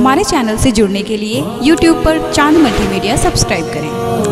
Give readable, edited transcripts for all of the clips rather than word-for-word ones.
हमारे चैनल से जुड़ने के लिए YouTube पर चांद मल्टीमीडिया सब्सक्राइब करें।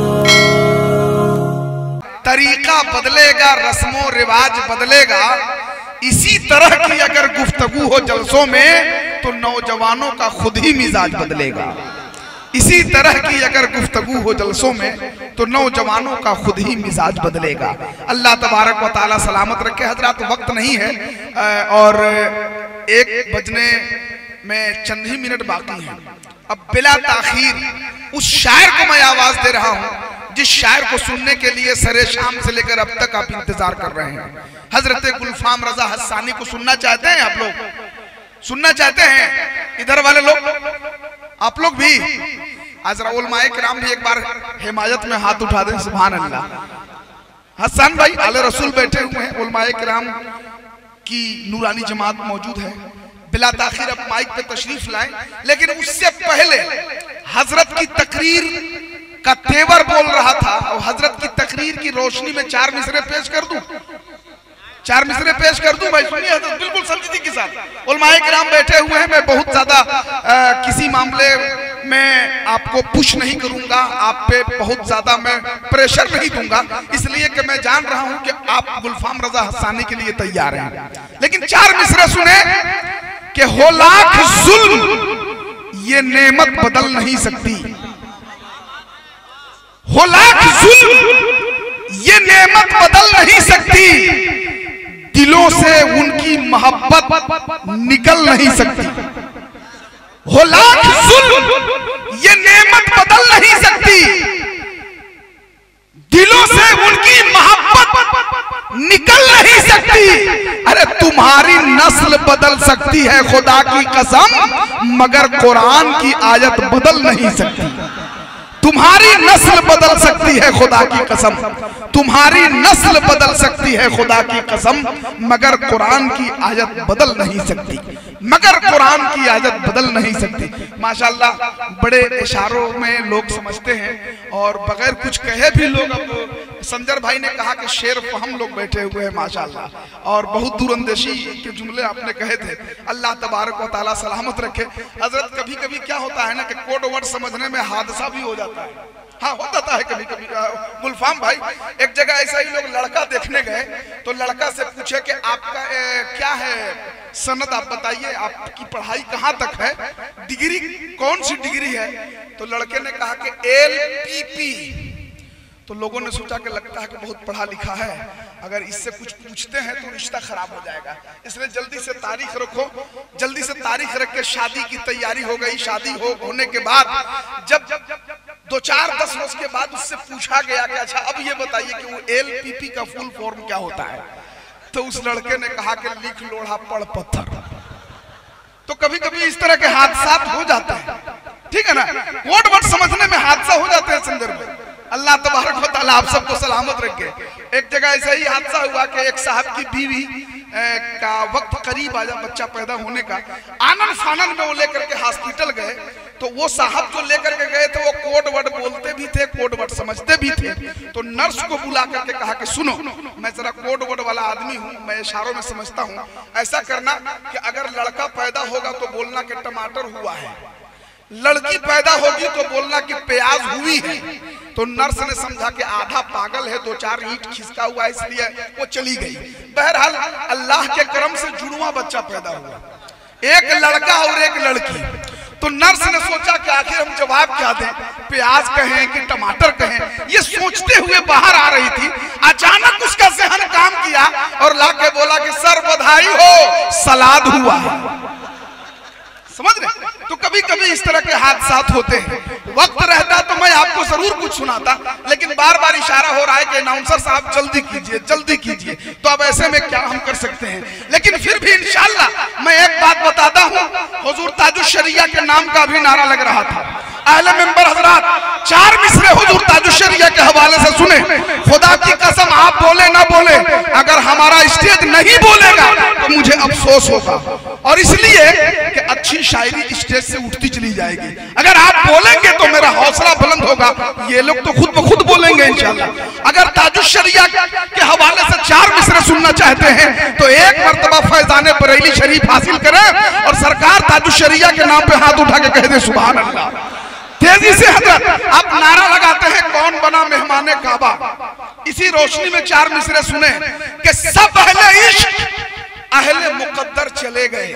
तरीका बदलेगा, रस्मों रिवाज बदलेगा। इसी तरह की अगर गुफ्तगू हो जलसों में तो नौजवानों का खुद ही मिजाज बदलेगा। इसी तरह की अगर गुफ्तगू हो जलसों में तो नौजवानों का खुद ही मिजाज बदलेगा। अल्लाह तबारक व तआला सलामत रखे। हजरात, वक्त नहीं है और 1 बजने में चंद ही मिनट बाकी हैं। अब बिला ताखीर उस शायर को मैं आवाज दे रहा हूं जिस शायर को सुनने के लिए सरे शाम से लेकर अब तक आप इंतजार कर रहे हैं। हजरत गुलफाम रजा हस्सानी को सुनना चाहते हैं? आप लोग सुनना चाहते हैं? इधर वाले लोग, आप लोग भी आज उलमाए किराम भी एक बार हिमायत में हाथ उठा दें। सुभान अल्लाह। हसन भाई आले रसूल बैठे हुए हैं, उलमाए किराम की नूरानी जमात मौजूद है। बिला ताखीर अब माइक पे तशरीफ लाएं, लेकिन उससे पहले हजरत की तकरीर का तेवर बोल रहा था और हजरत की तकरीर की रोशनी में 4 मिसरे पेश कर दूं। 4 मिसरे पेश कर दूं भाई, सुनिए हजरत बिल्कुल संजीदगी के साथ। उलमाए किराम बैठे हुए हैं। मैं बहुत ज्यादा किसी मामले में आपको पुश नहीं करूंगा, आप पे बहुत ज्यादा मैं प्रेशर नहीं दूंगा, इसलिए कि मैं जान रहा हूं कि आप गुलफाम रजा हस्सानी के लिए तैयार हैं। लेकिन 4 मिसरे सुने कि हो लाख जुल्म ये नेमत बदल नहीं सकती। हो लाख जुल्म ये नेमत बदल नहीं सकती। दिलों से उनकी मोहब्बत निकल नहीं सकती। हो लाख जुल्म ये नेमत बदल नहीं सकती। दिलों से उनकी मोहब्बत निकल नहीं सकती। अरे तुम्हारी नस्ल बदल सकती है खुदा की कसम, मगर कुरान की आयत बदल नहीं सकती। तुम्हारी नस्ल बदल सकती है खुदा की कसम, तुम्हारी नस्ल बदल सकती है खुदा की कसम, मगर कुरान की आयत बदल नहीं सकती। मगर कुरान की आयत बदल नहीं सकती। माशाल्लाह, बड़े इशारों में लोग समझते हैं और बगैर कुछ कहे भी लोग। अब संजर भाई ने कहा कि शेर हम लोग बैठे हुए हैं माशाल्लाह, और बहुत दूरंदेशी के जुमले आपने कहे थे। अल्लाह तबारक व तआला सलामत रखे। हजरत, कभी कभी क्या होता है ना कि कोड वर्ड समझने में हादसा भी हो जाता है। हाँ, हो जाता है कभी कभी। गुलफाम भाई, एक जगह ऐसा ही लोग लड़का देखने गए तो लड़का से पूछे कि आपका क्या है सनद, आप बताइए आपकी पढ़ाई कहाँ तक है, डिग्री कौन सी डिग्री है? तो लड़के ने कहा कि LPP। तो लोगों ने सोचा कि लगता है कि बहुत पढ़ा लिखा है, अगर इससे कुछ पूछते हैं तो रिश्ता खराब हो जाएगा, इसलिए जल्दी से तारीख रखो। जल्दी से तारीख रख के शादी की तैयारी हो गई। शादी होने के बाद जब 2-4-10 रोज के बाद उससे पूछा गया कि अच्छा अब ये बताइए कि वो LPP का फुल फॉर्म क्या होता है? तो उस लड़के ने कहा कि लिख लोढ़ा पढ़ पत्थर। तो कभी कभी इस तरह के हादसा हो जाते हैं, ठीक है ना? कोड वर्ड समझने में हादसा हो जाते हैं संदर्भ में। अल्लाह तबारक व तआला आप सबको सलामत रखे। एक जगह ऐसा ही हादसा हुआ कि एक साहब की बीवी का वक्त करीब आया बच्चा पैदा होने का। आनन फानन में वो लेकर के हॉस्पिटल गए तो वो साहब जो लेकर के गए थे वो कोड वर्ड बोलते भी थे, कोड वर्ड समझते भी थे। तो नर्स को बुला करके कहा कि सुनो, मैं जरा कोड वर्ड वाला आदमी हूँ, मैं इशारों में समझता हूँ। ऐसा करना कि अगर लड़का पैदा होगा तो बोलना कि टमाटर हुआ है, लड़की पैदा होगी तो बोलना कि प्याज हुई है। तो नर्स ने समझा कि आधा पागल है, 2-4 ईंट खिसका हुआ, इसलिए वो चली गई। बहरहाल अल्लाह के करम से जुड़वा बच्चा पैदा हुआ, एक लड़का और एक लड़की। तो नर्स ने सोचा कि आखिर हम जवाब क्या दें, प्याज कहें कि टमाटर कहें? ये सोचते हुए बाहर आ रही थी, अचानक उसका ज़हन काम किया और लाके बोला कि सर बधाई हो, सलाद हुआ है। समझ रहे? तो कभी कभी इस तरह के हादसा होते हैं। वक्त रहता तो मैं आपको जरूर कुछ सुनाता, लेकिन बार बार इशारा हो रहा है कि अनाउंसर साहब जल्दी कीजिए, जल्दी कीजिए। तो अब ऐसे में क्या हम कर सकते हैं? लेकिन फिर भी इंशाअल्लाह मैं एक बात बताता हूँ, हुजूर ताजुश शरिया के नाम का भी नारा लग रहा था। अहले मेंबर हजरात, 4 मिसरे हुजूर ताजुश शरिया के हवाले से सुने। खुदा की कसम, आप बोले ना बोले, अगर हमारा स्टेज नहीं बोलेगा तो मुझे अफसोस होगा। और इसलिए कि अच्छी शायरी स्टेज से उठती चली जाएगी। अगर आप बोलेंगे तो मेरा हौसला बुलंद होगा। ये लोग तो खुद ब खुद बोलेंगे इंशाअल्लाह। अगर ताजुश शरिया के हवाले से 4 मिसरे सुनना चाहते हैं तो एक मर्तबा फैजाने बरेली शरीफ हासिल करें और सरकार ताजुश शरिया के नाम पे हाथ उठा के कह दे सुभान अल्लाह। तेजी से हजरत आप नारा लगाते हैं कौन बना मेहमाने काबा। इसी रोशनी में 4 मिसरे सुने कि सब अहले इश्क अहले मुकद्दर चले गए,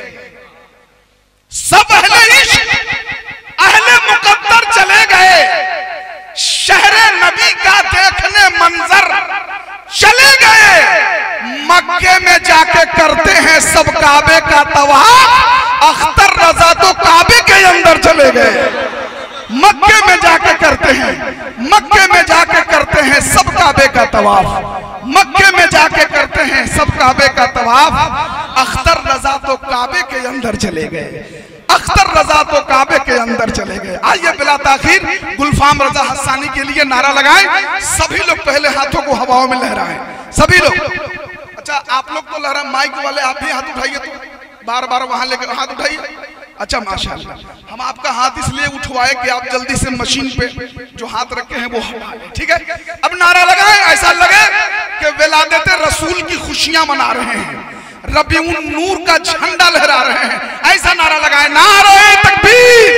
सब अहले इश्क अहले मुकद्दर चले गए, शहरे नबी का देखने मंजर चले गए, मक्के में जाके करते हैं सब काबे का तवाफ, अख्तर रजा तो काबे के अंदर चले गए। मक्के में जाके करते हैं, मक्के में जाके करते हैं सब काबे का तवाफ, मक्के में जाके करते हैं सब काबे का तवाफ, अख्तर रजा तो काबे के अंदर चले गए, अख्तर रजा तो काबे के अंदर चले गए। आइए बिला ताखीर गुलफाम रजा हस्सानी के लिए नारा लगाएं। सभी लोग पहले हाथों को हवाओं में लहराएं, सभी लोग। अच्छा आप लोग तो लहरा, माइक वाले आप भी हाथ उठाइए, तो बार बार वहां लेकर हाथ उठाइए। अच्छा माशाअल्लाह, हम आपका हाथ इसलिए उठवाए कि आप जल्दी से मशीन पे जो हाथ रखे हैं वो हटा लें, ठीक है। अब नारा लगाएं, ऐसा लगे कि विलादत रसूल की खुशियां मना रहे हैं, रबीउन नूर का झंडा लहरा रहे हैं, ऐसा नारा लगाएं। नारे तकबीर,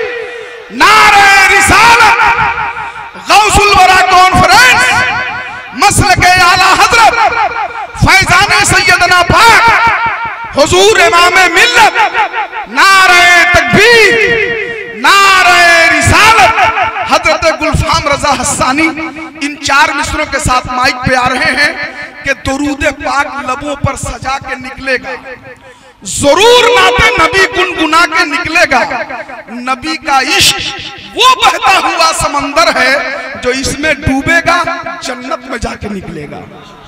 नारे रिसालत, गौसुल वरा कॉन्फ्रेंस, मसलके आला हजरत फैजाने सैयदना पाक हुजूर इमामे मिल्लत, नारे तकबीर, नारे रिसालत, हजरत गुलफाम रजा हस्सानी इन 4 मिसरों के साथ माइक पे आ रहे हैं कि दुरूद पाक लबों पर सजा के निकलेगा, जरूर नाते नबी गुनगुना के निकलेगा। नबी का इश्क वो बहता हुआ समंदर है जो इसमें डूबेगा जन्नत में जाके निकलेगा।